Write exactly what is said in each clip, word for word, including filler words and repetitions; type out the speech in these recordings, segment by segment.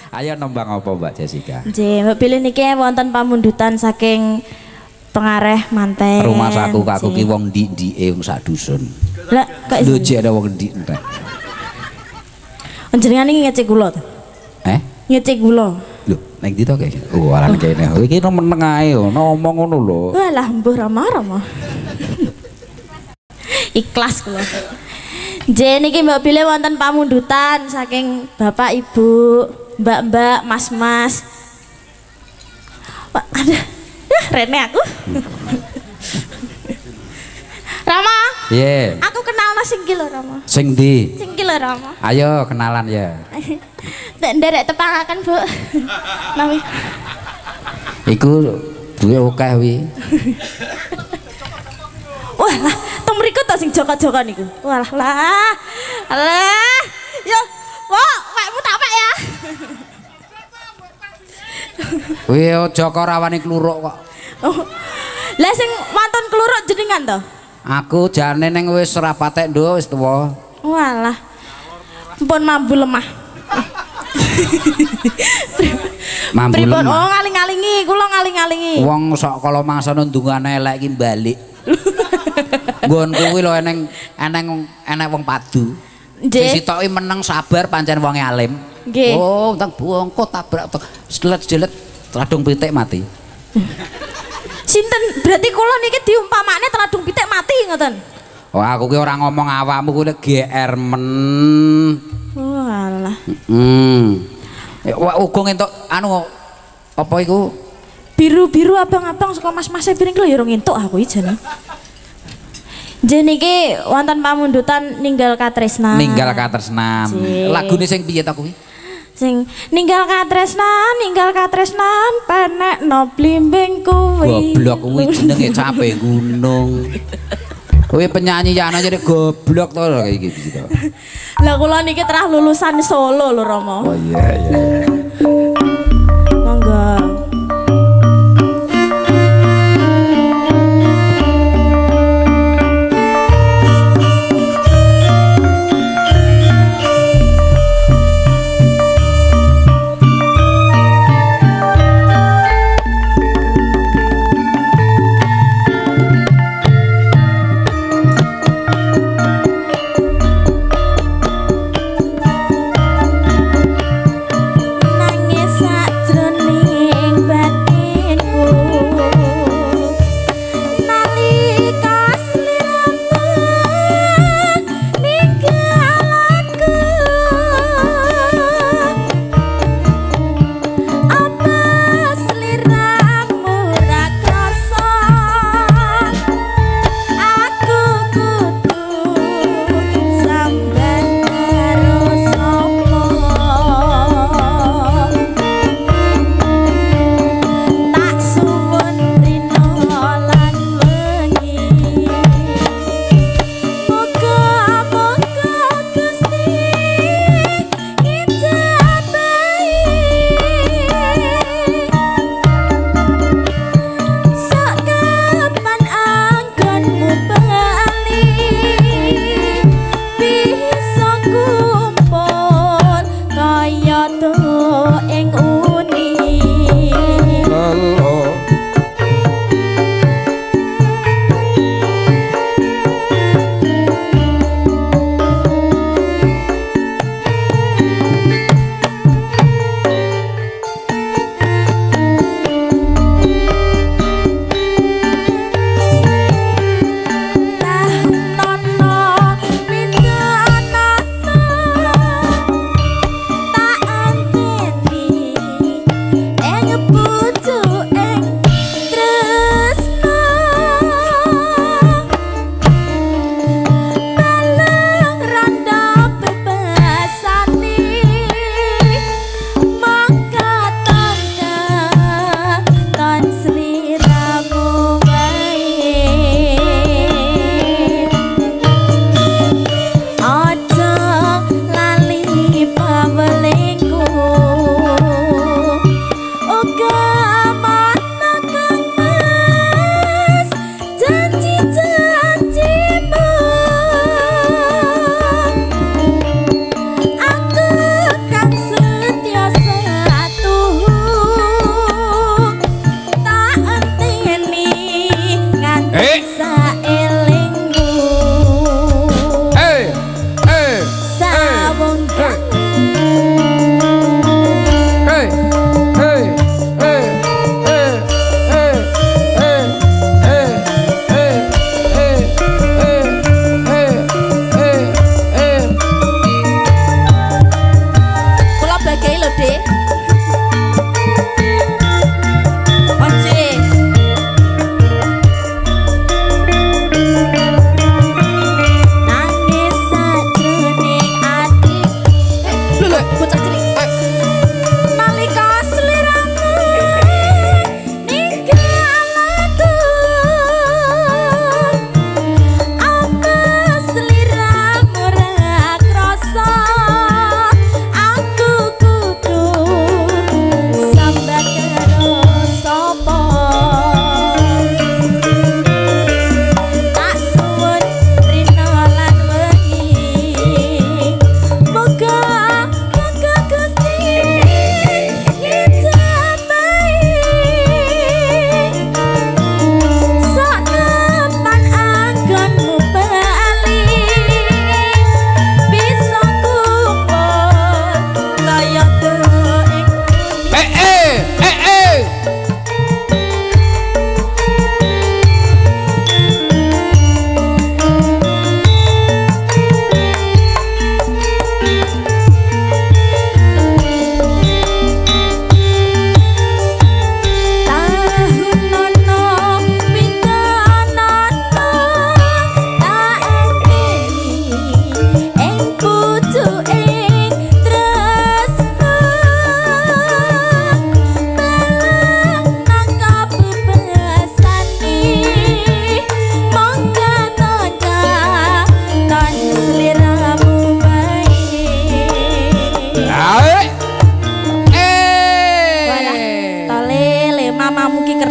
Ayo nembang apa Mbak Jessica? Nggih, Mbak pilih niki wonten pamundutan saking pengareh manten. Rumah saku aku ki wong ndik-ndike wong sak dusun. Lah, kok lho jek ada wong ndik entek. Jenengan iki ngecek kula to? Eh? Ngecek kula. Lho, ning ndi to kek? Oh, aran kene. Iki meneng ae ngomong ngono lho. Walah, mbuh Rama-Rama. Ikhlas kula. Nggih niki Mbak pilih wonten pamundutan saking Bapak Ibu, Mbak-mbak, Mas-mas. Wah, ada. Yah, rene aku. Rama. Iya. Yeah. Aku kenal no sing ki lho Rama. Sing ndi? Sing ki lho Rama. Ayo kenalan ya. Ndek nderek tepangaken, Bu. Nawi. Iku duwe akeh wi. Wah lah, teng mriku to sing joko-joko niku. Walah lah. Alah. Yo, wok, wekmu tak pek ya. Kuwi aja kok rawani kluruk kok. Oh. Lah sing wonten kluruk jenengan to? Aku jane ning wis ora patek ndo wis tuwa. Walah. Mpun mambu lemah. Mambu Pripun? lemah. Oh ngaling-ngalingi, kula ngaling-ngalingi. Wong sok kala mangsane ndungane elek iki balik. Nggonku kuwi lho eneng eneng enek wong padu. Nggih. Sitoki meneng sabar pancen wonge alim. Nggih. Oh, teng bongko tabrak selet-selet tradung pitik mati. Sinten berarti kula niki diumpamakne tradung pitik mati ngoten. Oh, aku ki ora ngomong awakmu kuwi G R men. Oh alah. Hmm. Eh, uga entuk anu apa iku? Biru-biru abang-abang saka mas-mas piring lho ya ora ngentuk aku iki jane. Jane iki wonten pamundutan ninggal katresnan. Ninggal katresnan. Lagune sing piye to kuwi? Sing ninggal katresnan, ninggal katresnan penek no blimbing kuwi. Goblok kuwi jenenge Cape Gunung. Kowe penyanyi ya ana jadi goblok to kayak gitu to. Lah kula niki terah lulusan Solo lho Rama. Oh iya iya. Monggo.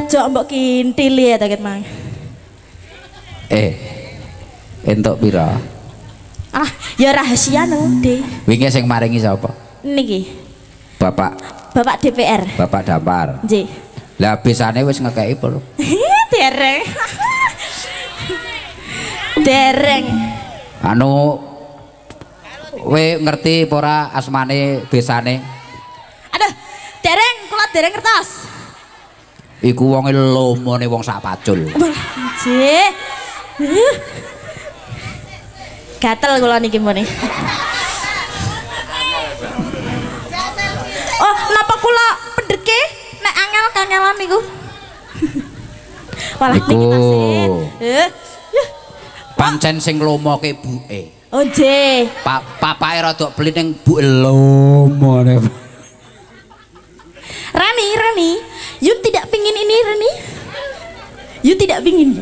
ojo mbok kintili ya ta ket Mang. Eh. Entuk pira? Ah, ya rahasia no, De. Wingi sing maringi sapa? Niki. Bapak Bapak D P R. Bapak Dampar. Nggih. Lah bisane wis ngekeki pol. Dereng. Dereng. Anu we ngerti apa ora asmane besane? Aduh, dereng kula dereng ngertos. Iku wonge lomone wong sak pacul. Nggih. Gatel kula niki mbone. Oh, napa kula pendeke nek angel kangelan niku? Walah niki tasih. Eh. Pancen sing lomoke buke. Oh, nggih. Pa papake rada pelit ning buke lomone. Rani, Rani, you tidak pingin ini, Rani? You tidak pingin?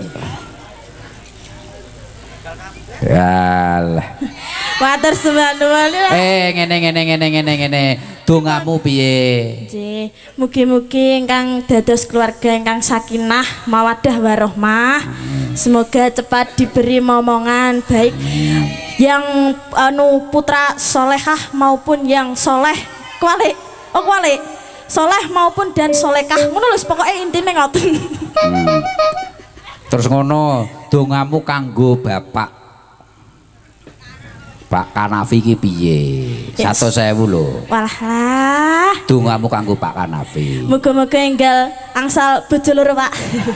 Yalah. Matur suwun. Eh, ngene ngene ngene ngene ngene. Dongamu piye? Nggih, mugi-mugi ingkang dados keluarga ingkang sakinah, mawaddah warahmah. Semoga cepat diberi momongan baik yang anu putra solehah maupun yang soleh kualik. Oh, kualik. Soleh maupun dan solekah. Ngono lho pokoke intine ngoten. Hmm. Terus ngono, dongamu kanggo bapak Pak Kanafi ki piye? satu sewu lho. Walah lah. Dongamu kanggo Pak Kanafi. Muga-muga enggal angsal bojo loro, Pak.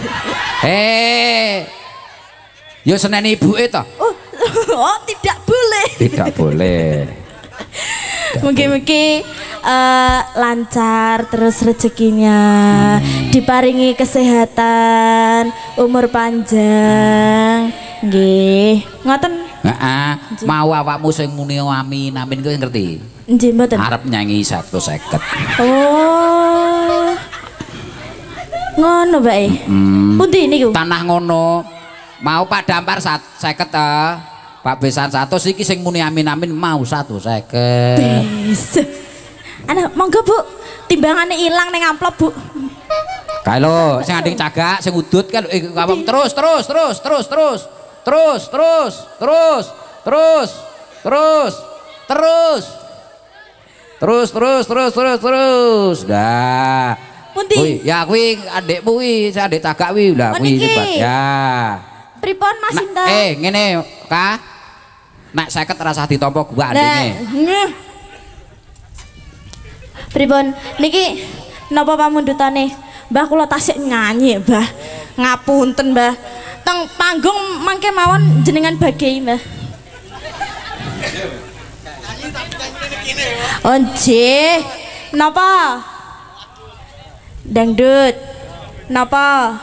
Eh. Yo seneni ibuke to? Oh, oh, tidak boleh. Tidak boleh. Mungkin-mungkin uh, lancar terus rezekinya, diparingi kesehatan, umur panjang, nggih. Ngoten. Heeh, mau awakmu sing muni amin amin kuwi ngerti? Nggih mboten. Arep nyanyi satu seket. Oh. Ngono bae. Hmm. Pundi niku? Tanah ngono. Mau Pak Dampar seket ta? Pak Besan satu iki sing muni amin amin mau satu seket. Bisa. Ana monggo Bu, timbangane ilang ning amplop Bu. Kae lho, sing anding cagak, sing udut kan eh, terus terus terus terus terus terus terus terus terus terus terus terus terus terus terus terus terus dah. Pundi? Ya kuwi adikmu kuwi, sing adik cagak kuwi lah kuwi cepat ya. Pripun Mas Indah? Eh ngene, Kak. Nek seket rasah ditampa gua andine. Pripun? Niki napa pamundhutane? Mbah kula tasik nyanyi, Mbah. Ngapunten, Mbah. Teng panggung mangke mawon jenengan bagi, Mbah. Oh, nggih. Napa? Dangdut. Napa?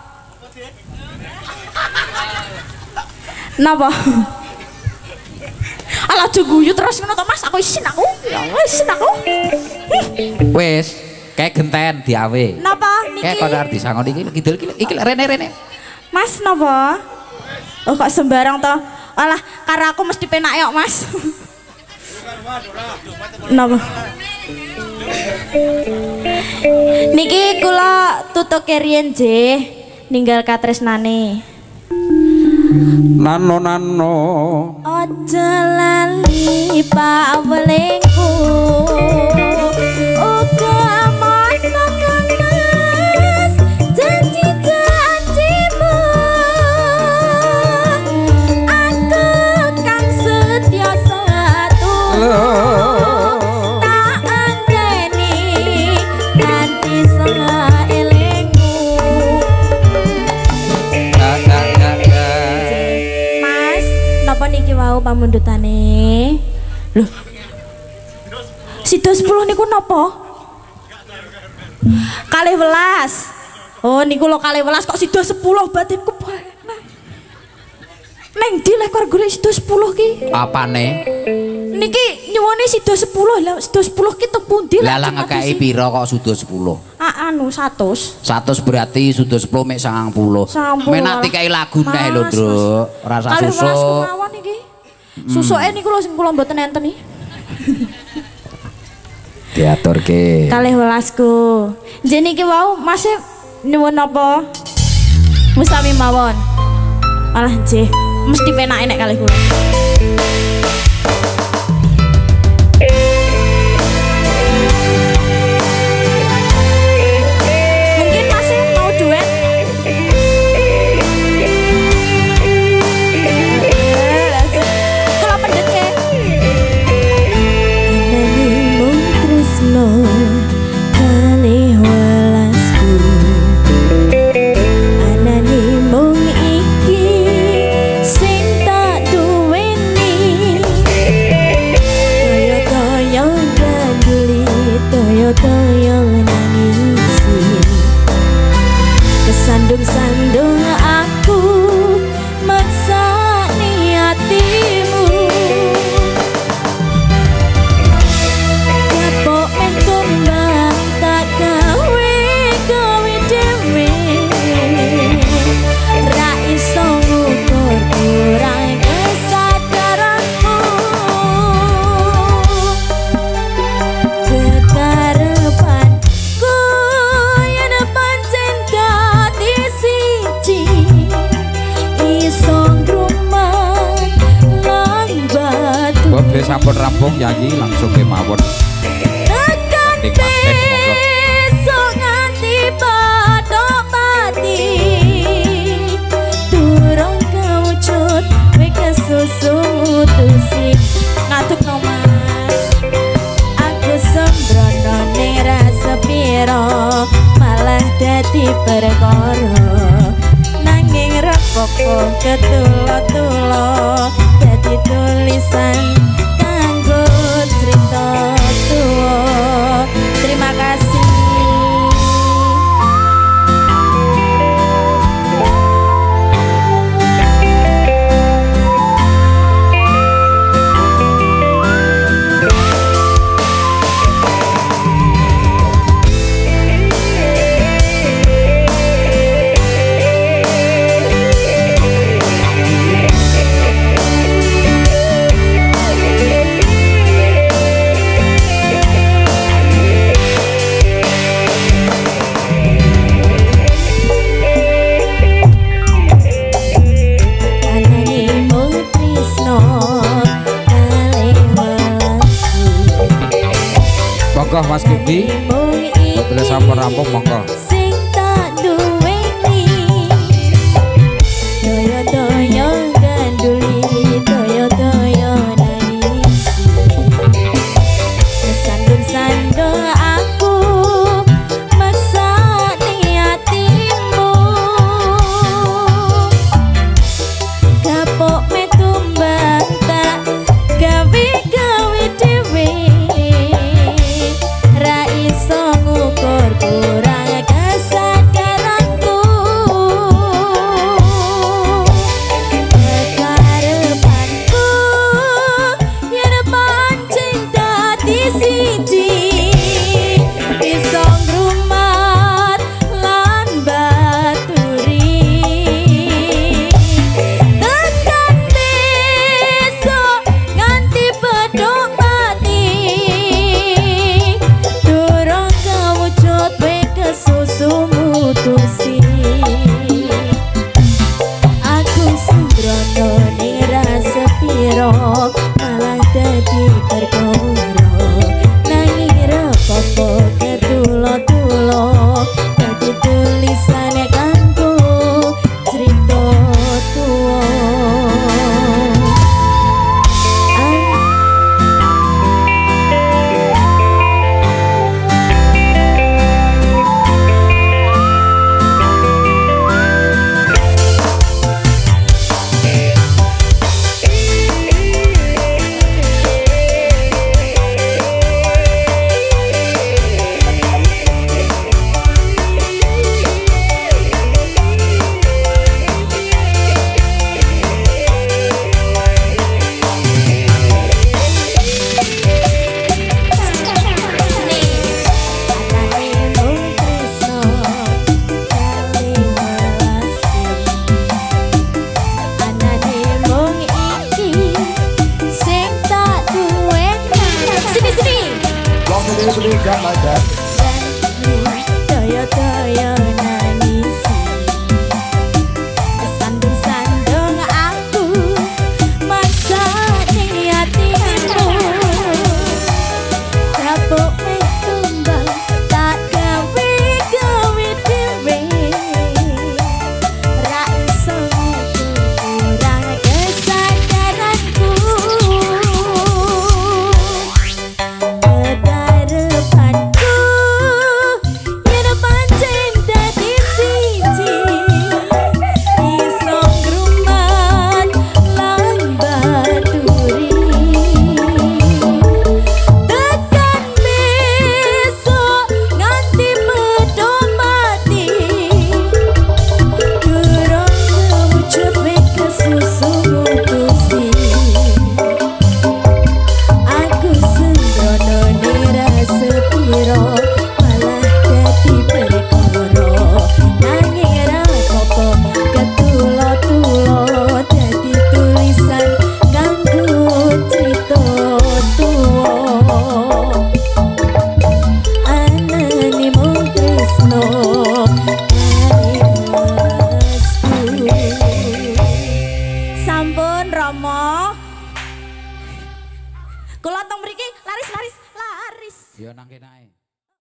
Napa? Alah guyu terus ngono to Mas, aku isin aku. Ya wis aku. Wis, kayak genten diawe. Napa niki? Kayak kono arep disangoni iki kidul iki iki rene rene. Mas napa? Oh kok sembarang to? Alah karo aku mesti penak yok Mas. Napa? Niki kula tutuk riyen nggih ninggal katresnane. Nano nano Ojo lali pawelingku uga amono kang mas janji-janjimu aku kang setya satu tak andeni nanti setengah elingmu. Napa niki wau pamundhutane? Loh. Sida sepuluh niku napa? Kalih welas. Oh niku lho kalih welas kok sida sepuluh batinku enak. Neng ndi lek regane sida sepuluh ki? Apane? Niki nyuwune sida sepuluh. Lah sida sepuluh ki teng pundi? Lah lah ngekeki pira kok suda sepuluh? Ah anu seratus. seratus berarti suda sepuluh mek sangang puluh. Menak dikai lagu neh lho, Nduk. Rasa susuk. Susuke niku lho sing kula mboten enten iki. Diaturke. Kalih welasku. Njen iki wau Mas Nyuwun apa? Wis sami mawon. Alah nggih, mesti penak enek kalih kula. Mungkin masih mau duet? Kula pendet ke. Anane mung tresno kalih welasku. Anane mung iki sing tak duweni. Toyo-toyo ganduli, toyo-toyo nangisi. Kesandung-sandung aku maksa niatimu. Kapok meh tumbang tak gawe gawe dhewe. Ra iso ngukur kurang kesadaranku. Kekarepanku yen pancen dadi siji. Iso ngrumat lan batu. Mbok Ble sampun rampung nyanyi langsung kemawon. Tekan besok nganti bathok mati. Durung kewujud kowe kesusu mutusi. Ngadukno Mas. Aku sembrono ning rasa piro malah dadi perkara. Nanging rapopo ketulo-tulo dadi tulisan kanggo cerita tuwa. Terima kasih. Anane mung tresno kalih welasku. Monggo Mas Kiki. Mung Mbok Ble sampun rampung monggo. sing tak duweni. Toyo-toyo ganduli, toyo-toyo nangisi. Kesandung-sandung aku maksa niatimu. Kapok me tumbang tak gawe-gawe dhewe. Ra iso ngukur kurang kesadaranku. Kekarepanku yen pancen dadi siji. Iso ngrumat lan baturi. Tekan besok nganti bedhok mati. Durung kewujud kowe kesusu mutusi. Aku sembrono ning rasa piro malah dadi perkara. Nanging rapopo ketulo-tulo dadi tulisan kanggo cerita tuwa. Toyo toyo